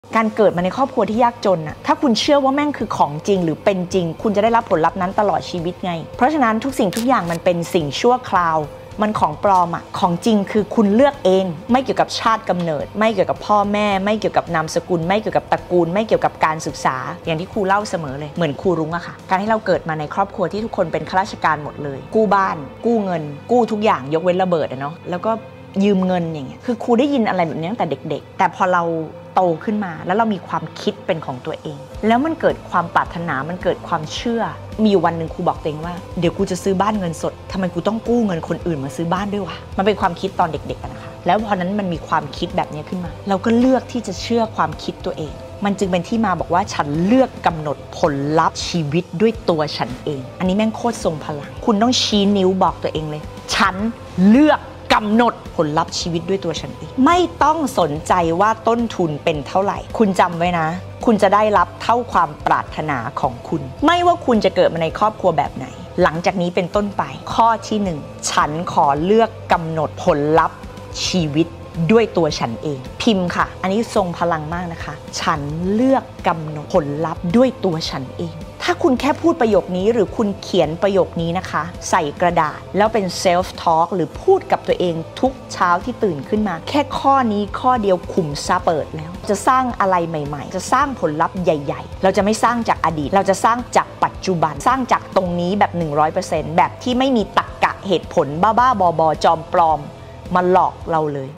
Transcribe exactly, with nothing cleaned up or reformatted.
การเกิดมาในครอบครัวที่ยากจนน่ะถ้าคุณเชื่อว่าแม่งคือของจริงหรือเป็นจริงคุณจะได้รับผลลัพธ์นั้นตลอดชีวิตไงเพราะฉะนั้นทุกสิ่งทุกอย่างมันเป็นสิ่งชั่วคราวมันของปลอมอะของจริงคือคุณเลือกเองไม่เกี่ยวกับชาติกำเนิดไม่เกี่ยวกับพ่อแม่ไม่เกี่ยวกับนามสกุลไม่เกี่ยวกับตระกูลไม่เกี่ยวกับการศึกษาอย่างที่ครูเล่าเสมอเลยเหมือนครูรุ้งอะค่ะการที่เราเกิดมาในครอบครัวที่ทุกคนเป็นข้าราชการหมดเลยกู้บ้านกู้เงินกู้ทุกอย่างยกเว้นระเบิดอะเนาะแล้วก็ยืมเงินอย่างเงี้ยคือครูได้ยินอะไรแบบนี้ตั้งแต่เด็กๆแต่พอเราโตขึ้นมาแล้วเรามีความคิดเป็นของตัวเองแล้วมันเกิดความปรารถนามันเกิดความเชื่อมีอยู่วันหนึ่งครูบอกตัวเองว่าเดี๋ยวกูจะซื้อบ้านเงินสดทำไมกูต้องกู้เงินคนอื่นมาซื้อบ้านด้วยวะมันเป็นความคิดตอนเด็กๆนะคะแล้วพอนั้นมันมีความคิดแบบนี้ขึ้นมาเราก็เลือกที่จะเชื่อความคิดตัวเองมันจึงเป็นที่มาบอกว่าฉันเลือกกำหนดผลลัพธ์ชีวิตด้วยตัวฉันเองอันนี้แม่งโคตรทรงพลังคุณต้องชี้นิ้วบอกตัวเองเลยฉันเลือกกำหนดผลลัพธ์ชีวิตด้วยตัวฉันเองไม่ต้องสนใจว่าต้นทุนเป็นเท่าไหร่คุณจำไว้นะคุณจะได้รับเท่าความปรารถนาของคุณไม่ว่าคุณจะเกิดมาในครอบครัวแบบไหนหลังจากนี้เป็นต้นไปข้อที่หนึ่งฉันขอเลือกกำหนดผลลัพธ์ชีวิตด้วยตัวฉันเองพิมพ์ค่ะอันนี้ทรงพลังมากนะคะฉันเลือกกำหนดผลลัพธ์ด้วยตัวฉันเองถ้าคุณแค่พูดประโยคนี้หรือคุณเขียนประโยคนี้นะคะใส่กระดาษแล้วเป็นเซลฟ์ทอล์กหรือพูดกับตัวเองทุกเช้าที่ตื่นขึ้นมาแค่ข้อนี้ข้อเดียวขุมทรัพย์เปิดแล้วจะสร้างอะไรใหม่ๆจะสร้างผลลัพธ์ใหญ่ๆเราจะไม่สร้างจากอดีตเราจะสร้างจากปัจจุบันสร้างจากตรงนี้แบบ หนึ่งร้อยเปอร์เซ็นต์ แบบที่ไม่มีตรรกะเหตุผลบ้าๆบอๆจอมปลอมมาหลอกเราเลย